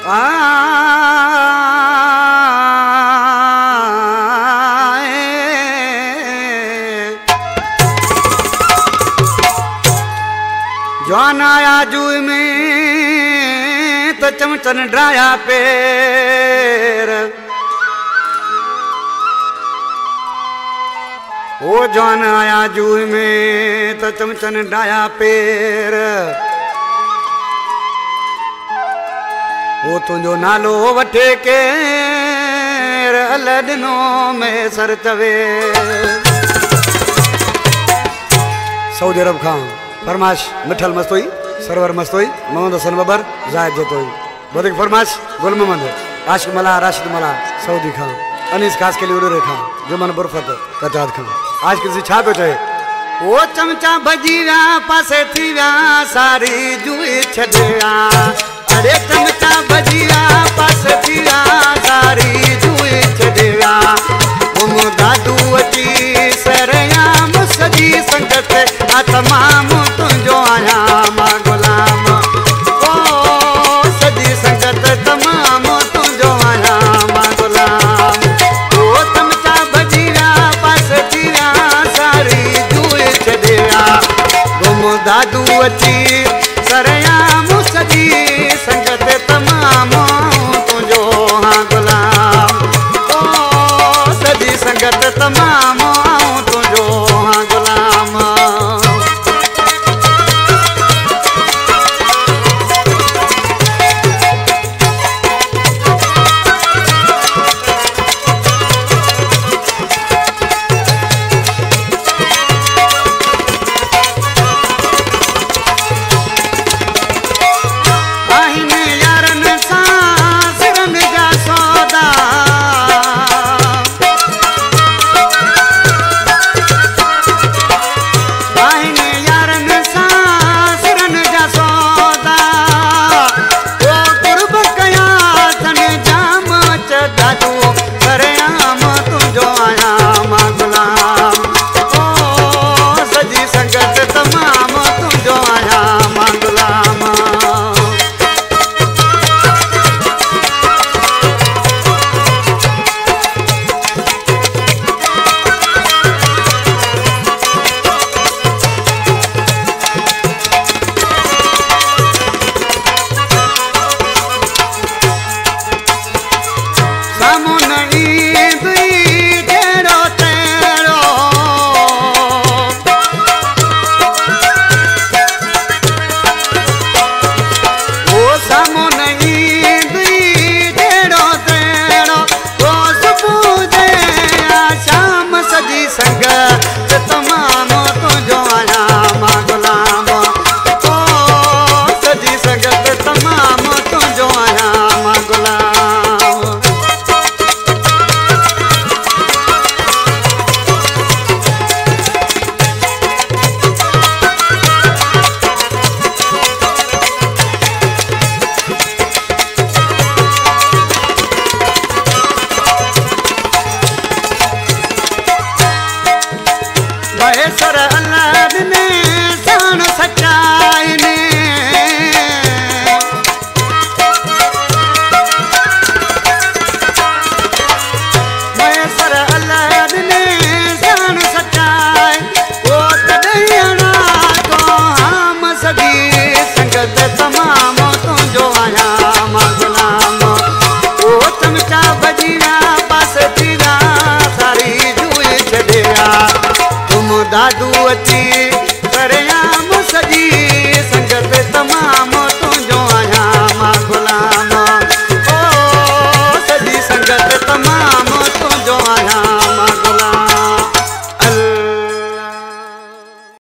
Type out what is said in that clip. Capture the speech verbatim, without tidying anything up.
जवान आया जुए में तो चमचन ड्राया पैर। ओ जवान आया जुए में तो चमचन ड्राया पैर। ओ तुझो नालो वठे के अल दिनो में सर चवे। सऊदी अरब खां फरमाश मिठल मस्त हुई, सरवर मस्त हुई, मोहम्मद हसन बबर जायद जतो हुई। वधिक फरमाश गुल मोहम्मद आशिक मला राशिद मला सऊदी खां अनीस खास के लिए उड़े खां जुमन बुरफत कताद खां। आज किसी छा पे थे ओ चमचा भजी व्या पासे थी व्या सारी जुए छड़या। अरे चमचा भजी व्या पासे थी व्या सारी जुए छड़या। तुम दादू अची सरया मुसजी संगत आ तमाम तुझो आया मां गुलाम। ओ सजी संगत तमाम तुझो आया मां गुलाम। ओ चमचा भजिया पास जिया सारी जुए छड़या। गुम दादू अची सरया मुसजी संगत तमाम तुझो हाँ गुलाम। ओ सजी संगत तमाम तुझो हाँ गुलाम। दादू अची सरया मुसजी